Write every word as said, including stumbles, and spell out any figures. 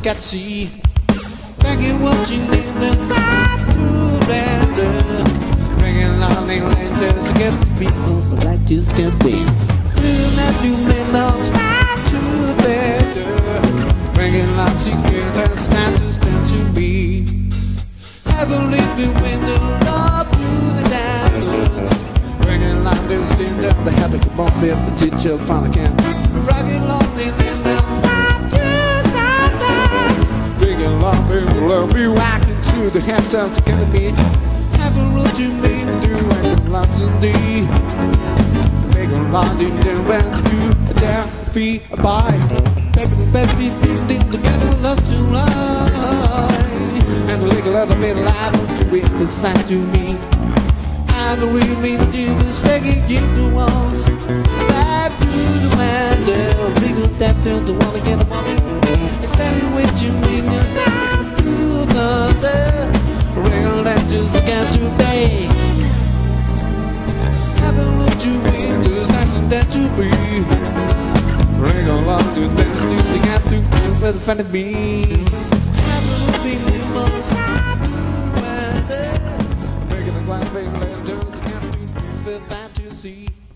got to see. Thank you watching in the side to render. Bringing on the lanterns to get the people but I just can't be. We'll not do men on side to render. Bringing on secret and snatches down to me. Heavenly between the love to the diamonds. Bringing on this thing down the head of the come on, baby, the teacher finally can. Froggy long the land down. Love me rocking to the hands of the enemy. Have a road to make do and lots of thee. Make a lot in the round to do a down fee a buy. Make the best be thing together love to lie. And the legal other made a lot of to read the sign to me. And the real me to do the second you the ones. Back to the man there. Legal tap to the one to get the money. Instead of what you mean is real that just began to pay. Haven't looked you in just something that you be. Bring along the dance to the gap to prove where the fun it be. Haven't looked in the most side to the weather. Breaking the glass, baby, let just to get to prove that you see.